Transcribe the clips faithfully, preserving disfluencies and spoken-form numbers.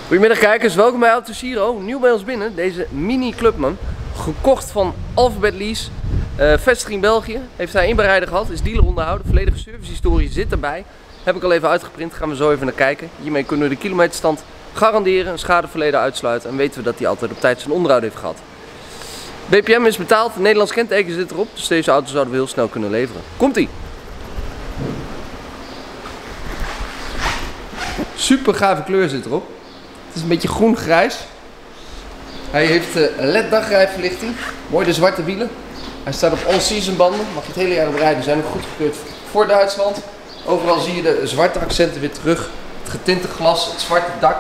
Goedemiddag kijkers, welkom bij Autosiro. Nieuw bij ons binnen, deze Mini Clubman. Gekocht van Alphabet Lease. Uh, vestiging België. Heeft hij inberijder gehad, is dealer onderhouden. Volledige servicehistorie zit erbij. Heb ik al even uitgeprint, gaan we zo even naar kijken. Hiermee kunnen we de kilometerstand garanderen, een schadeverleden uitsluiten. En weten we dat hij altijd op tijd zijn onderhoud heeft gehad. B P M is betaald, een Nederlands kenteken zit erop. Dus deze auto zouden we heel snel kunnen leveren. Komt-ie! Super gave kleur zit erop. Het is een beetje groen-grijs. Hij heeft uh, L E D dagrijverlichting. Mooi de zwarte wielen. Hij staat op all-season banden. Mag je het hele jaar op rijden. Zijn ook goed gekeurd voor Duitsland. Overal zie je de zwarte accenten weer terug. Het getinte glas, het zwarte dak.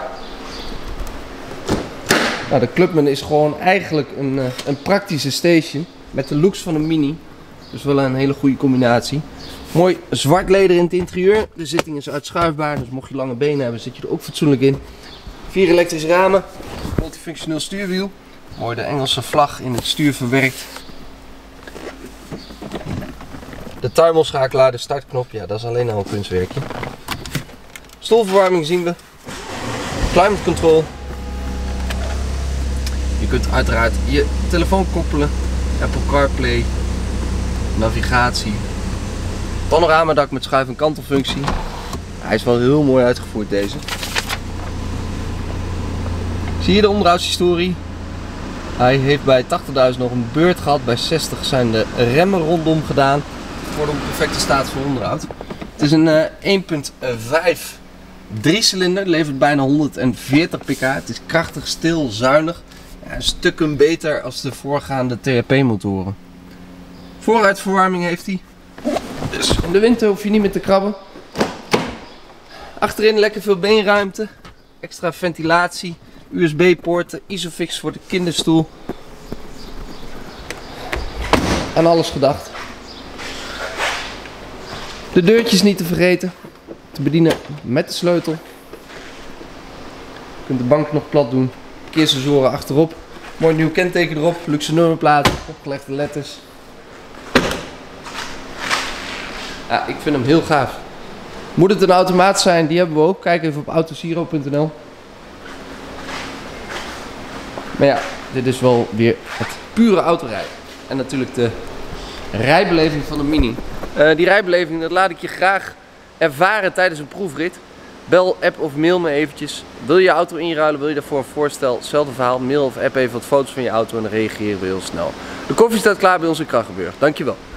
Nou, de Clubman is gewoon eigenlijk een, uh, een praktische station. Met de looks van een Mini. Dus wel een hele goede combinatie. Mooi zwart leder in het interieur. De zitting is uitschuifbaar. Dus mocht je lange benen hebben, zit je er ook fatsoenlijk in. Vier elektrische ramen, multifunctioneel stuurwiel. Mooi de Engelse vlag in het stuur verwerkt. De tuimelschakelaar, de startknop, ja dat is alleen al een kunstwerkje. Stoelverwarming zien we. Climate control. Je kunt uiteraard je telefoon koppelen. Apple CarPlay. Navigatie. Panoramadak met schuif- en kantelfunctie. Hij is wel heel mooi uitgevoerd deze. Zie je de onderhoudshistorie? Hij heeft bij tachtigduizend nog een beurt gehad. Bij zestig zijn de remmen rondom gedaan. Voor de perfecte staat voor onderhoud. Het is een uh, één komma vijf driecilinder. Levert bijna honderdveertig pk. Het is krachtig, stil, zuinig. Ja, een stukken beter als de voorgaande T H P motoren. Vooruitverwarming heeft hij. Dus in de winter hoef je niet meer te krabben. Achterin lekker veel beenruimte. Extra ventilatie. U S B-poorten, Isofix voor de kinderstoel. Aan alles gedacht. De deurtjes niet te vergeten. Te bedienen met de sleutel. Je kunt de bank nog plat doen. Parkeersensoren achterop. Mooi nieuw kenteken erop. Luxe nummerplaten. Opgelegde letters. Ja, ik vind hem heel gaaf. Moet het een automaat zijn? Die hebben we ook. Kijk even op autosiro punt n l. Maar ja, dit is wel weer het pure autorijden. En natuurlijk de rijbeleving van de Mini. Uh, die rijbeleving, dat laat ik je graag ervaren tijdens een proefrit. Bel, app of mail me eventjes. Wil je je auto inruilen, wil je daarvoor een voorstel? Hetzelfde verhaal, mail of app even wat foto's van je auto en dan reageren we heel snel. De koffie staat klaar bij ons in Krachenburg. Dankjewel.